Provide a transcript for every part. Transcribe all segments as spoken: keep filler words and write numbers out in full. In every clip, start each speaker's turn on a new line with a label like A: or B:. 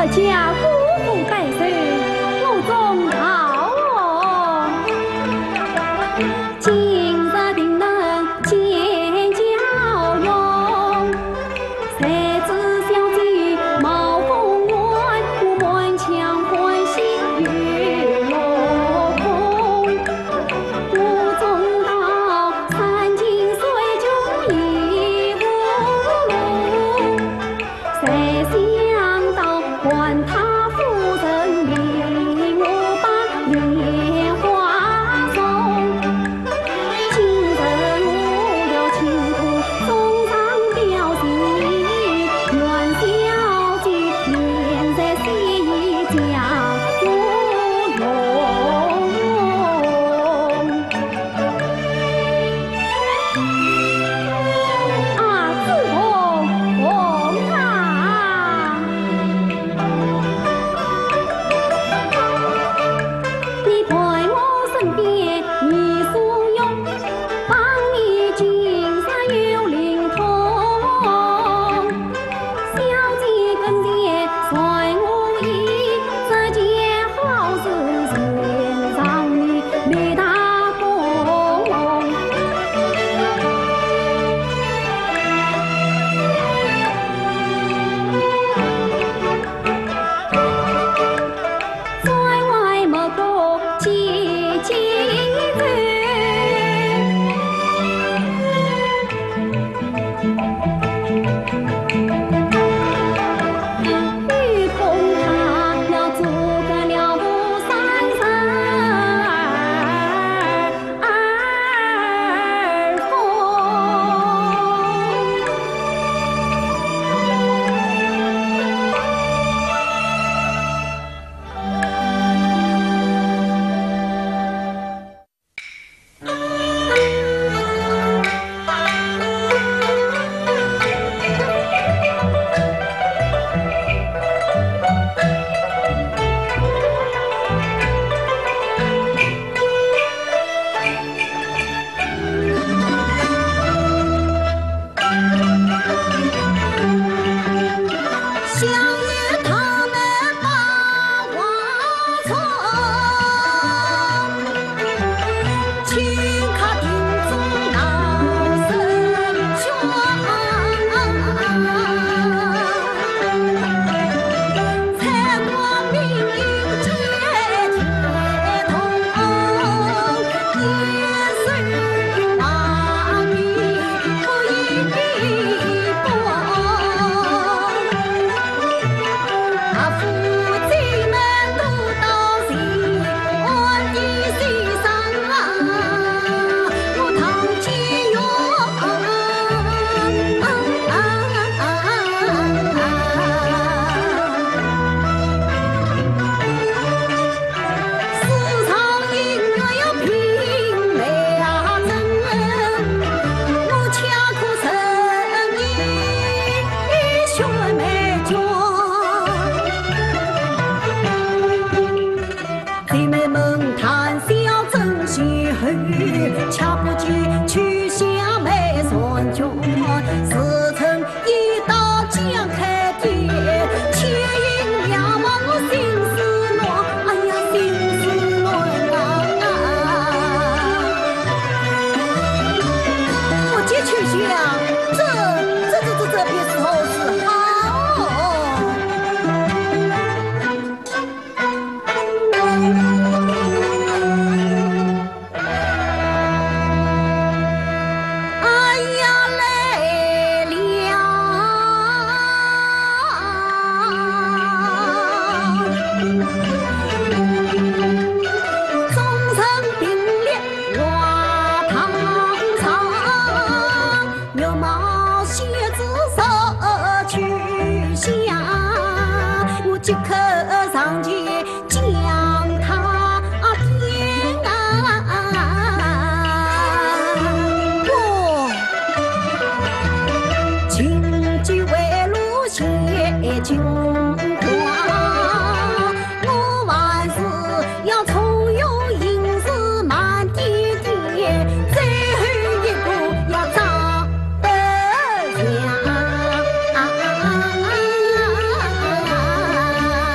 A: 家姑父百岁，我中好哦。今日定能见娇容，谁知小姐貌风婉，我满腔欢喜与落空。我中到三更睡就已无路，谁想到还他夫人令我把莲花送。今日我有情途送上表心，愿小姐念在心家不容。啊，自红红啊！你陪我身边你所用，帮你金山有灵通。小姐跟爹随我意，这件好事献上你立大功。在外莫过几几日，与同他要做个了无三生儿相约他们把花丛，请卡定中老生兄。才我命运皆接通，夜深望你不一波。啊，夫妻们都到心安的心上啊，我堂前用。市场音乐要拼了真，我恰可生意学美娟。姐妹们谈笑真心后，恰不及去向美算君。时辰已到将开店，且因仰望我心思乱，哎呀心思乱啊！我姐去想，这这这这这便是好事好。哎呀来了，终身并列华堂上，牛毛鞋子手去下，我即刻上前将他点我请举为路写军花，我万事要从容行事慢点点，最后一步要长得像。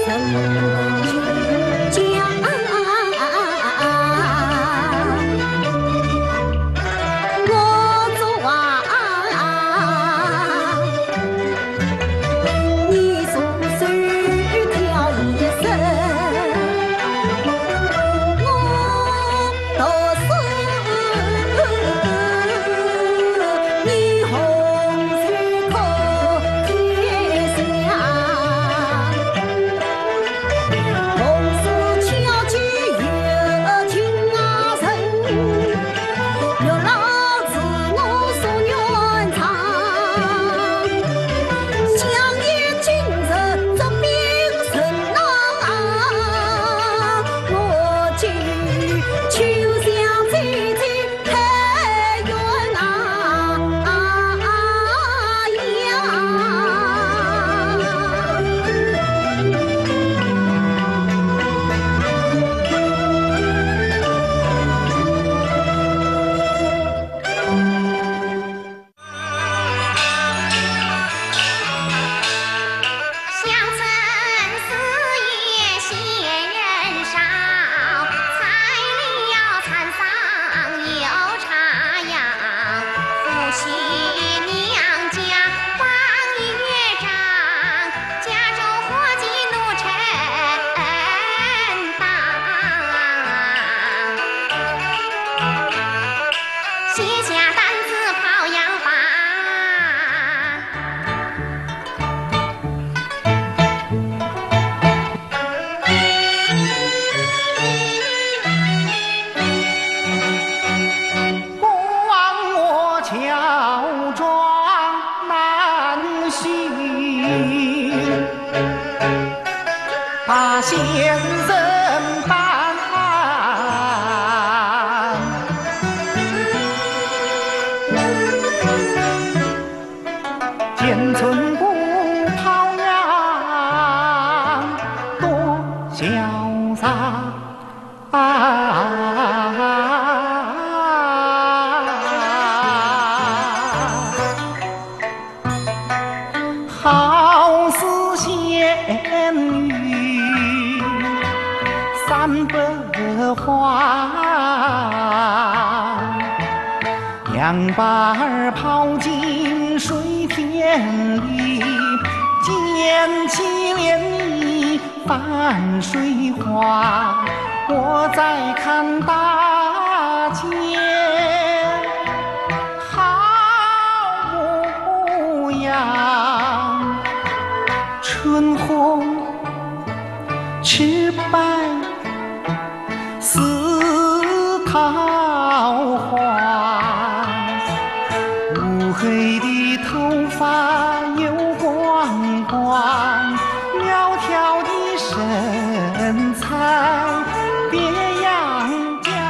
B: 把先生办，建村姑跑呀多潇洒，好似仙女三百花，两把儿抛进水田里，溅起涟漪泛水花。我在看大街好模样，春红赤白似桃花，乌黑的头发有光光，苗条的身材别样家。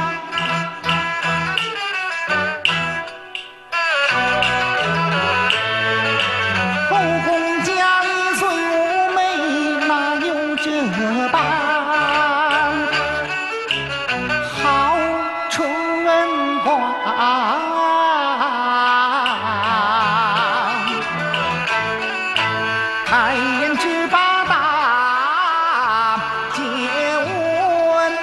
B: 后宫佳丽虽妩媚，哪有这般好春光？开颜只把大接吻，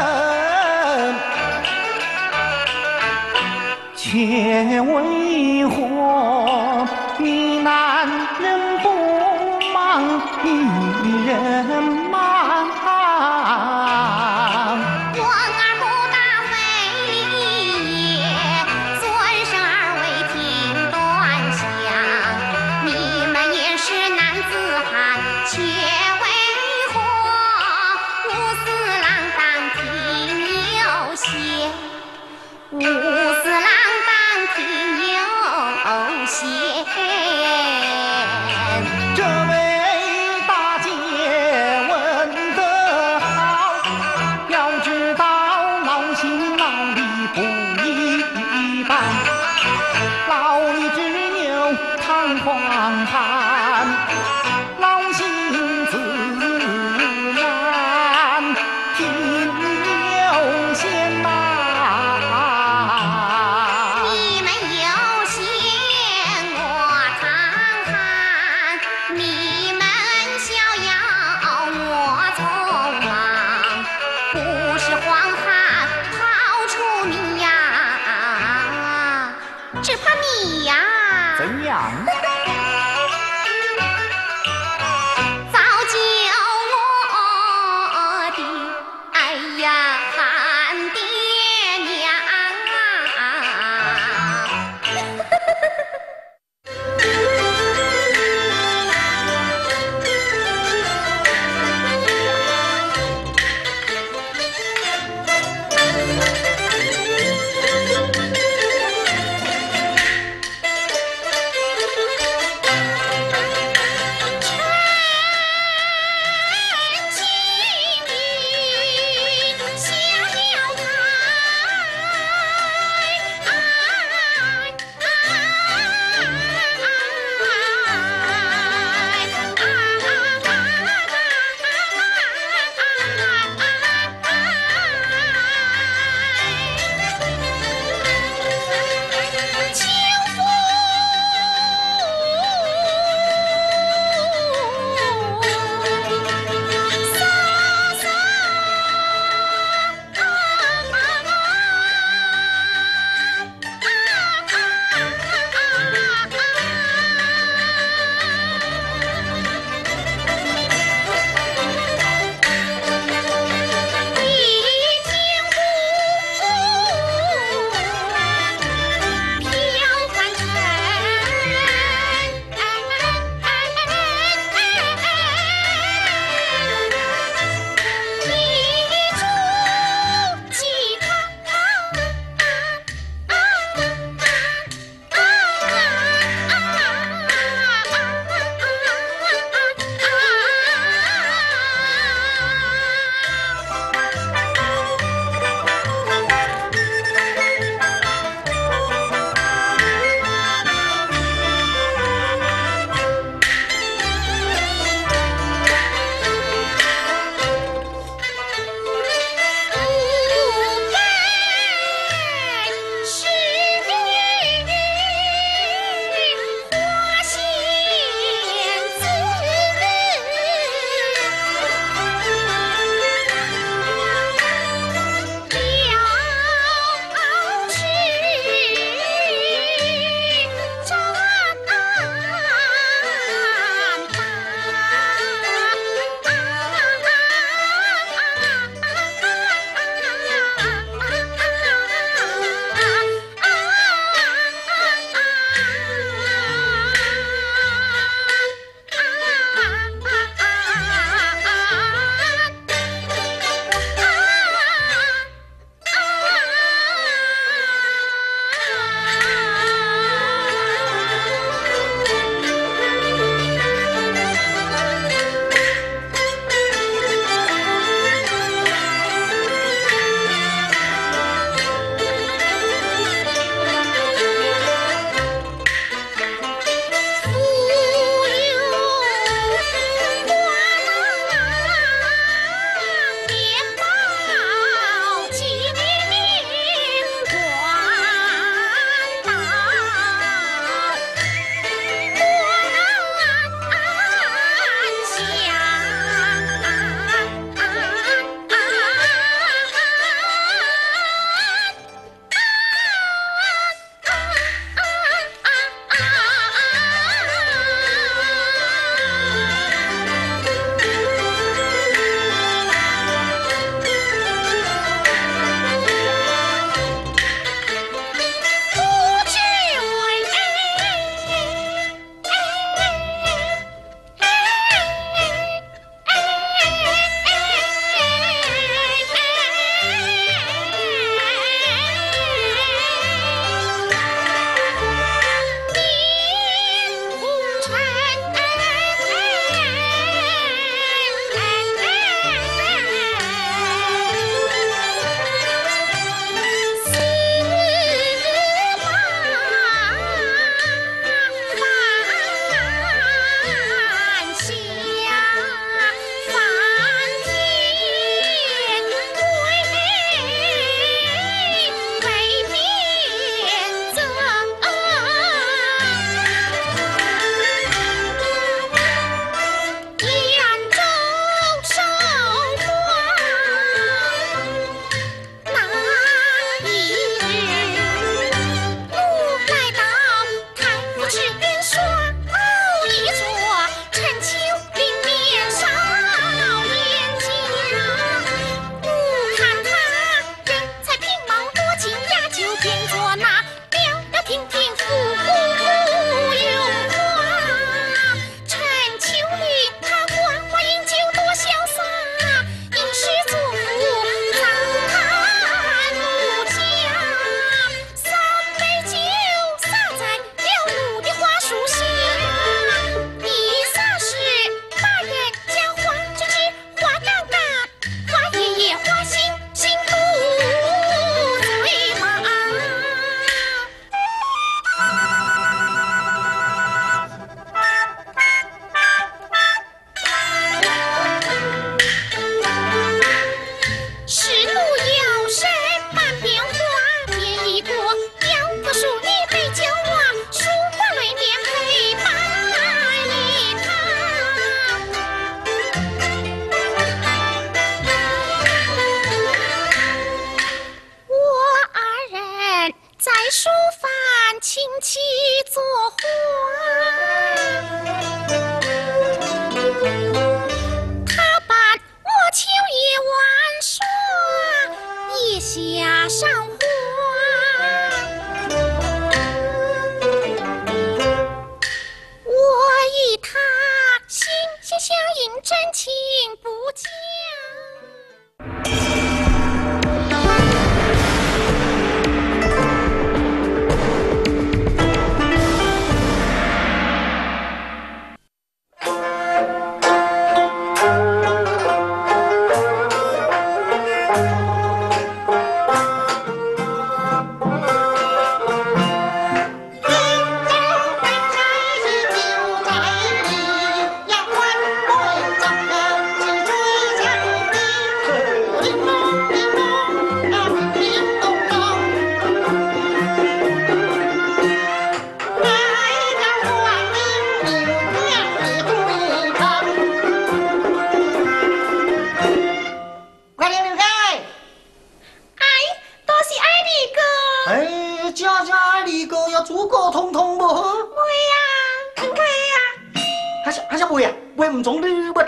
B: 却为何你男人不忙，女人忙？
C: 我儿不大费力，尊生儿为听端详。你们也是男子汉，却为何五四郎当替牛鞋？五四郎当替牛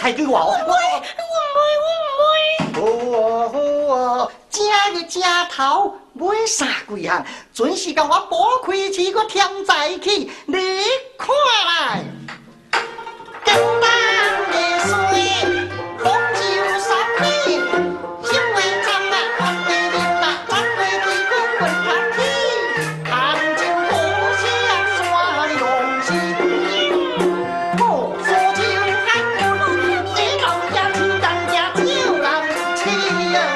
B: 抬举我哦。
C: 我我
B: 好啊好啊，正个正头买三几项，准是甲我剥开市个添在起，你看来。简单的水，红酒三年，心为脏啊，看为灵啊，咱为地滚滚看起，看尽故乡耍用心。好，说酒看我，一老家亲人家酒人气呀，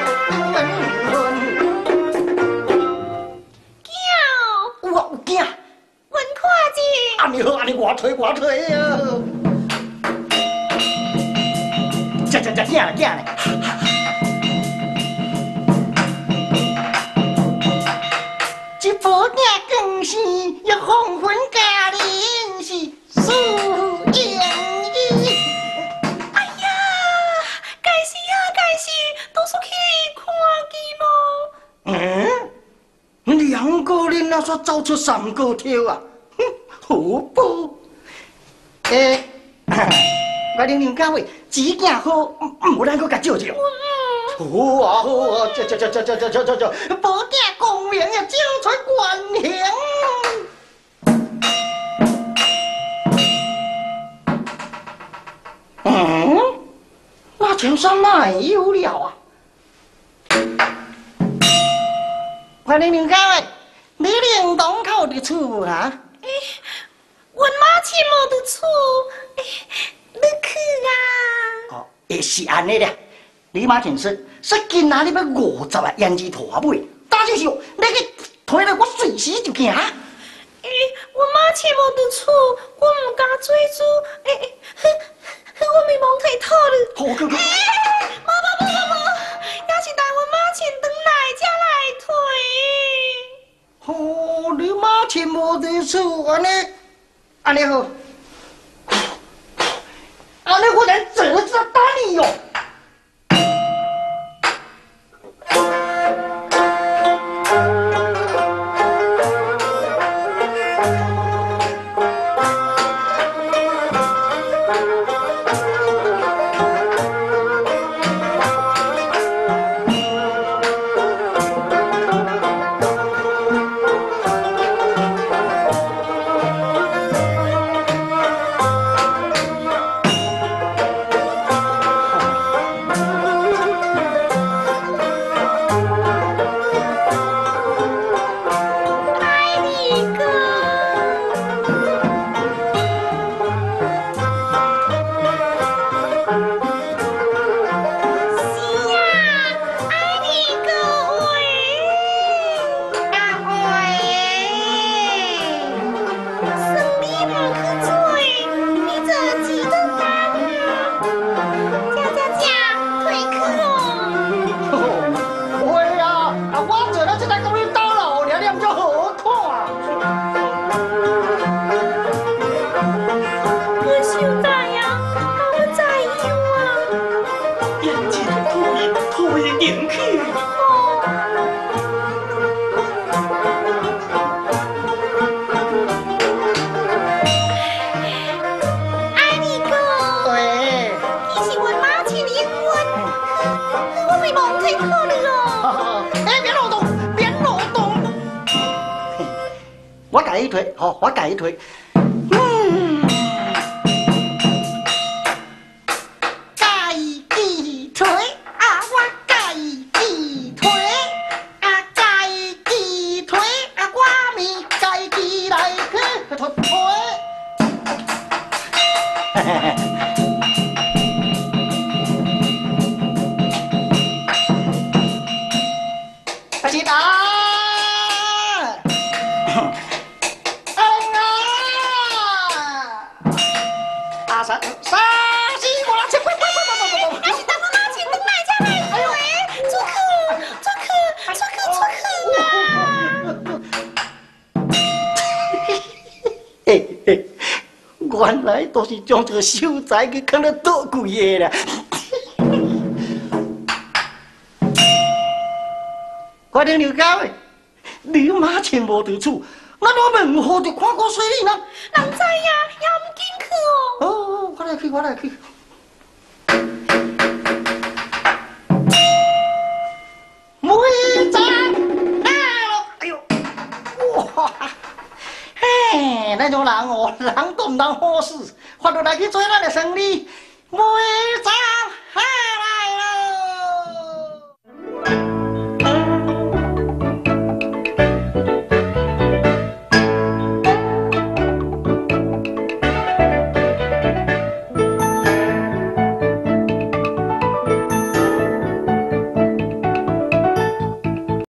C: 叫
B: 我有惊，
C: 文看见。
B: 安尼好，安尼我吹我吹呀。这这这惊了惊了！一副镜更是要红粉家人是素颜衣。
C: 哎呀，该是啊，该是，都出去看见咯。
B: 嗯，两个人那说走出三个条啊，哼，好不？诶、欸，我玲玲各位，只件好，唔好咱搁甲照照。好啊好啊，这这这这这这这这这，保证功名要照出冠名。嗯，那全山没有了啊！我玲玲各位，你玲东口的厝啊？
C: 诶，阮妈亲无伫厝，诶，你去啊？
B: 哦，也是安尼俩。你妈听说，说今仔日要五十个胭脂拖尾，但是是你去推了我随时就行。
C: 诶，阮妈亲无伫厝，我唔敢做主，诶诶，哼哼，我咪忘提讨了。
B: 好，哥哥。
C: 无无无无无，要是待阮妈亲转来才来退。
B: 哦，你妈亲无伫厝，安尼，安尼好，安尼我连坐都打你哟。好，我改一推。嗯，改一推啊，我改一推啊，改一推啊，我咪改一来去推推。嘿嘿嘿。阿吉达。沙沙西我来切，快快快快快快！
C: 那是等我妈亲等来才来回，出去出去出去出去啊！
B: 嘿嘿，原来都是将这个秀才给坑了多贵的啦！我听刘家喂，你妈亲无伫厝，那我问好就看过水里呢？
C: 人知呀，也唔进去哦。
B: 哦，我来去，我来去。 那种人哦，人都唔当好事，发落来去做咱的生意，为啥？